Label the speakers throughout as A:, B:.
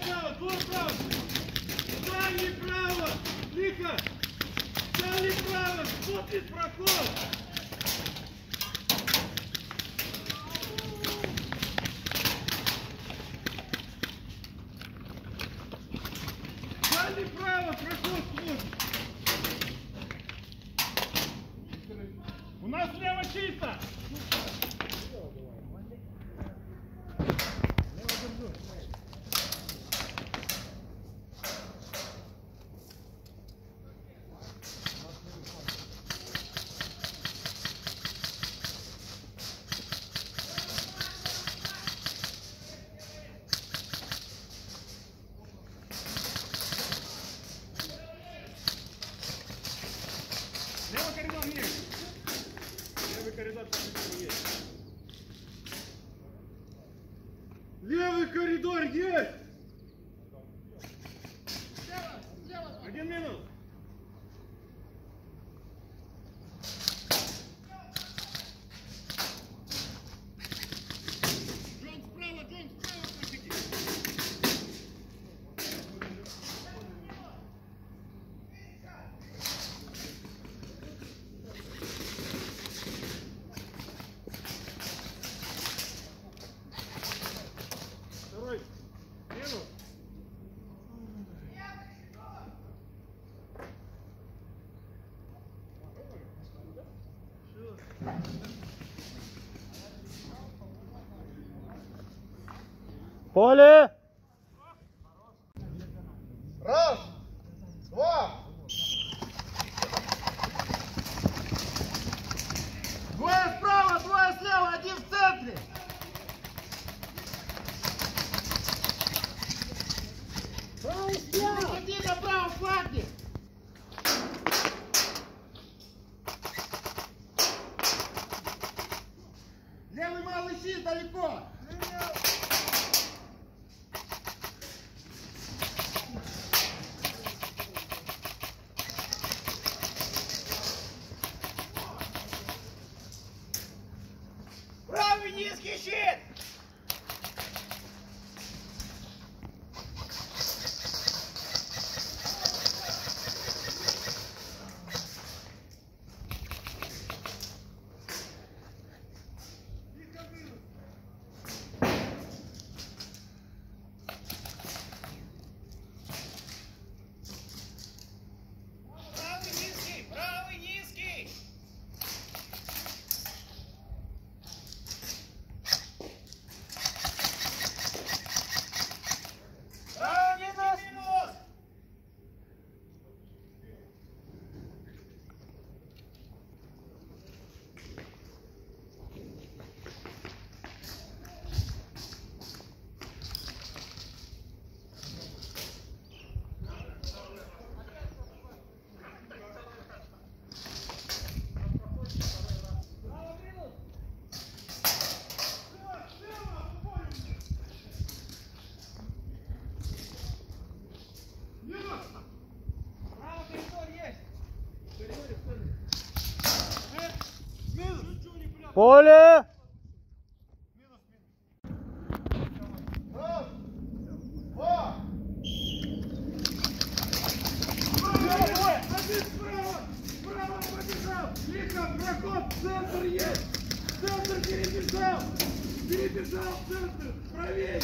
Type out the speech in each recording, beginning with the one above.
A: право, твой право. Дальний право. Тихо. Дальний право. Смотрит проход. Дальний право. Проход смотрит. У нас слева чисто. Левый коридор есть. Левый коридор есть. Левый коридор есть. 1 минут. Джон справа, проходи. Второй. Минус.
B: Поле!
C: Раз, два. Двое справа, двое слева, один в центре. Право слева. Один направо, фланги. Левый малый щит далеко. Правый низкий щит! Правый низкий!
B: Поле!
C: Раз, два.
A: Один справа. Справа побежал. Тихо, проход. Центр есть. Центр перебежал. Перебежал центр. Правее.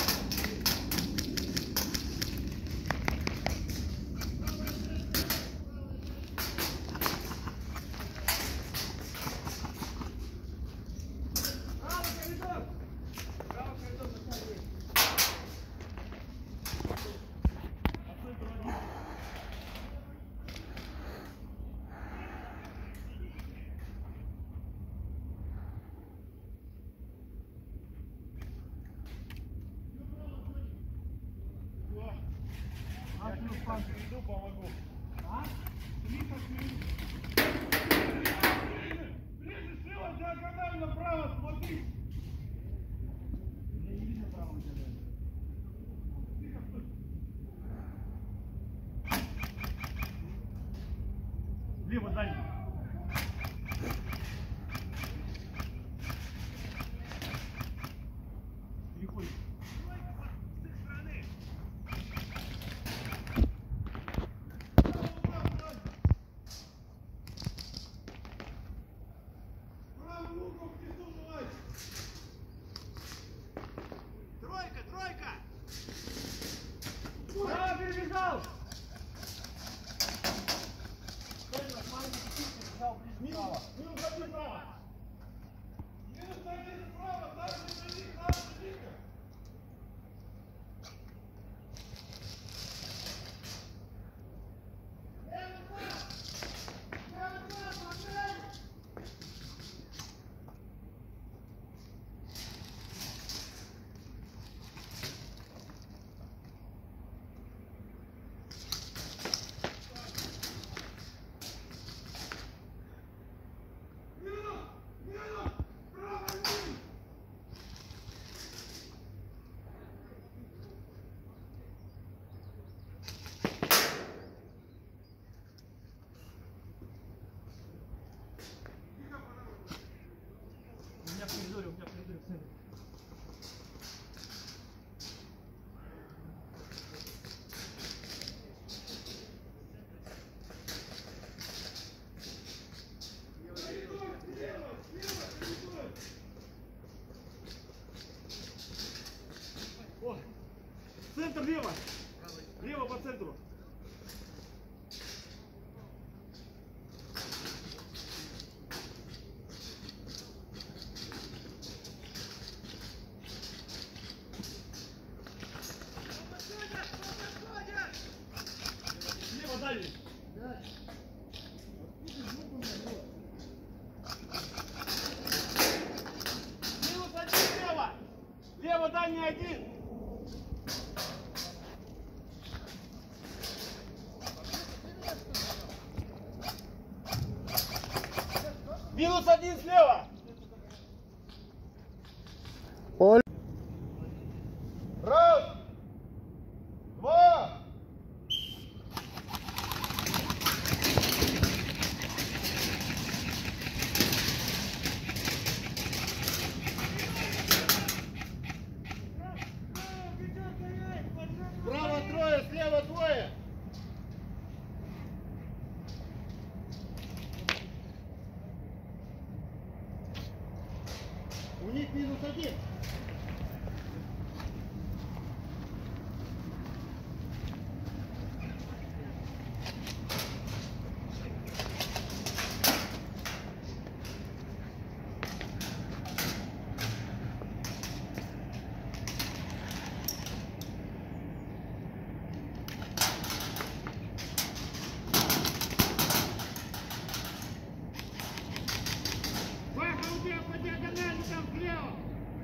A: Иду, помогу. А? Ближе, слева, диагонально, направо, смотри. Я не вижу право диагонально. Тихо, стой. Лево, дальний. Переходим.
C: один. Минус один слева.
A: Оль.
C: Раз, два. Справа трое, слева двое. У них минус один. Паха, у тебя по диагонали там слева.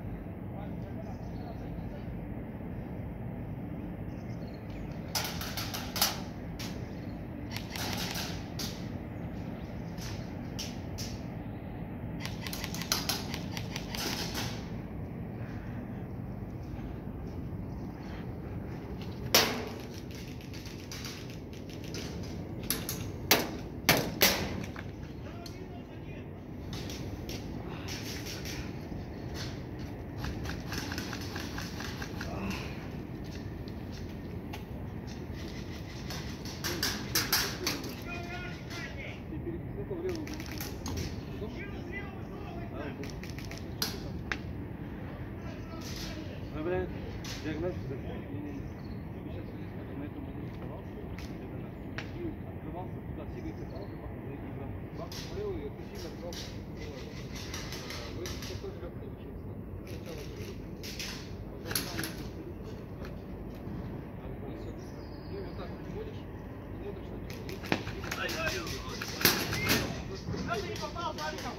C: Ты не попал, Славиков!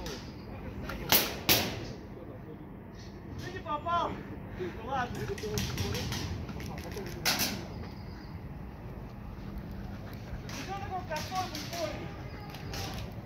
C: Ты не попал! Ну ладно. Что такое картон в споре?